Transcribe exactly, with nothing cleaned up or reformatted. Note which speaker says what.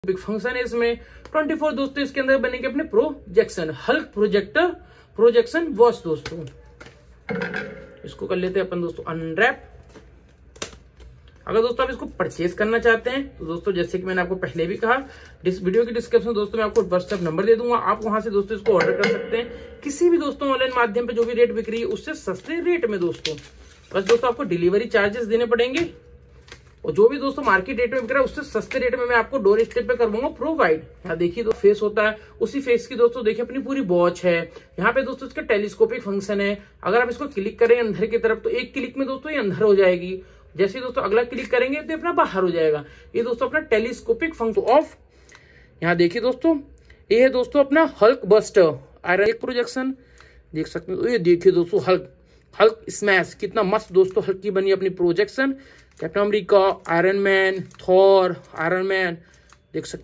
Speaker 1: Big function है इसमें twenty four दोस्तों। इसके अंदर बनेंगे अपने projection Hulk projector projection watch दोस्तों। इसको कर लेते हैं अपन दोस्तों अनरैप। अगर दोस्तों आप इसको परचेज करना चाहते हैं तो दोस्तों जैसे कि मैंने आपको पहले भी कहा, इस वीडियो की डिस्क्रिप्शन दोस्तों मैं आपको व्हाट्सएप नंबर दे दूंगा, आप वहां से दोस्तों इसको ऑर्डर कर सकते हैं किसी भी दोस्तों ऑनलाइन माध्यम पे जो भी रेट बिक रही है उससे सस्ते रेट में दोस्तों। बस दोस्तों आपको डिलीवरी चार्जेस देने पड़ेंगे और जो भी दोस्तों मार्केट रेट में बिक रहा है उससे सस्ते रेट में मैं आपको डोर स्टेप पे करवाऊंगा प्रोवाइड। यहाँ देखिए तो फेस होता है, उसी फेस की दोस्तों देखिए अपनी पूरी वॉच है। यहाँ पे दोस्तों इसका टेलीस्कोपिक फंक्शन है। अगर आप इसको क्लिक करें अंदर की तरफ तो एक क्लिक में दोस्तों ये अंदर हो जाएगी। जैसे दोस्तों अगला क्लिक करेंगे तो अपना बाहर हो जाएगा। ये दोस्तों अपना टेलीस्कोपिक फंक्शन ऑफ। यहाँ देखिए दोस्तों ये है दोस्तों अपना हल्क बस्टर आयरन प्रोजेक्शन देख सकते हो। ये देखिए दोस्तों हल्क हल्क स्मैश कितना मस्त दोस्तों हल्क की बनी अपनी projection. Captain America, Iron Man, Thor, Iron Man देख सकते